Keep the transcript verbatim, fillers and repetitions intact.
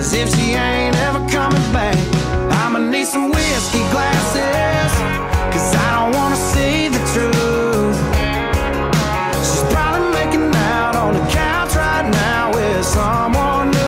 as if she ain't ever coming back. I'ma need some whiskey glasses